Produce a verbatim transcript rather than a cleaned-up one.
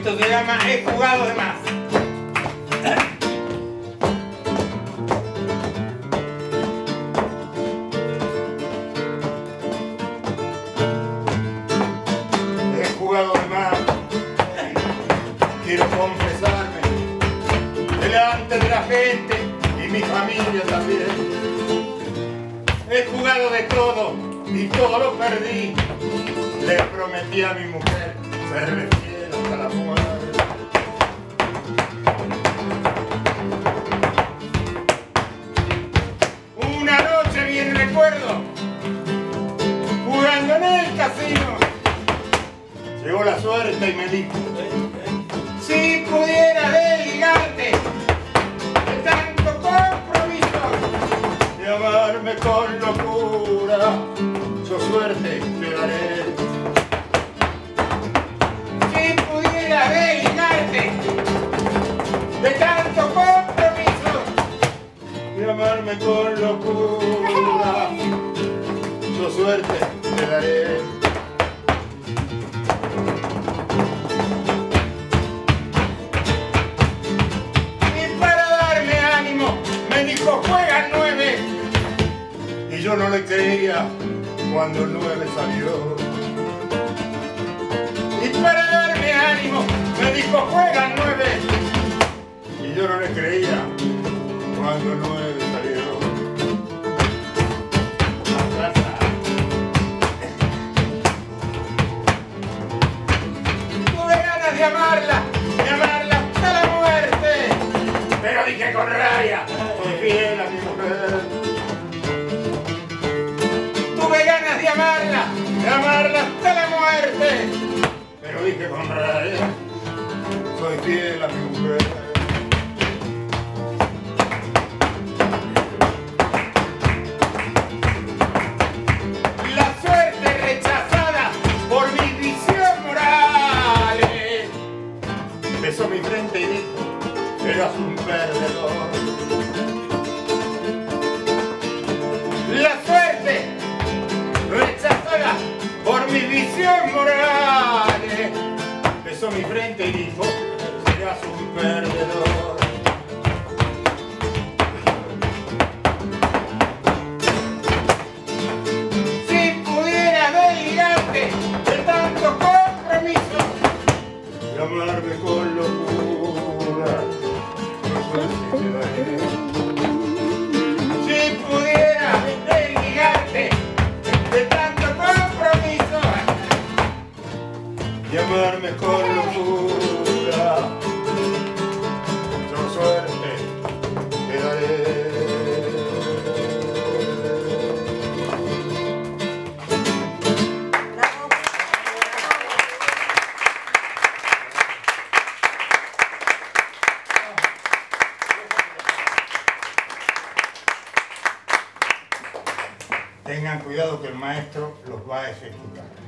Esto se llama he jugado de más. He jugado de más. Quiero confesarme delante de la gente y mi familia también. He jugado de todo y todo lo perdí. Le prometí a mi mujer serle fiel hasta la muerte. Una noche bien recuerdo, jugando en el casino, llegó la suerte y me dijo: si pudiera desligarte de tanto compromiso, de amarme con locura, yo suerte te daré. Si pudiera desligarte de tanto compromiso, de amarme con locura, yo suerte te daré. Juega el nueve, y yo no le creía cuando el nueve salió. Y para darme ánimo me dijo juega el nueve, y yo no le creía cuando el nueve salió. Tuve ganas de amarla, de amarla hasta la muerte, pero dije con rabia: soy fiel a mi mujer. Tuve ganas de amarla, de amarla hasta la muerte, pero dije con rabia: soy fiel a mi mujer. La suerte rechazada por mi visión morales besó mi frente y dijo: eras un perdedor. La suerte rechazada por mi visión moral besó mi frente y dijo: serás un perdedor. Si pudiera desligarte de tanto compromiso, de amarme con locura, yo suerte te daré. Si pudiera desligarte de tanto compromiso, y amarme con locura, yo suerte te daré. Tengan cuidado que el maestro los va a ejecutar.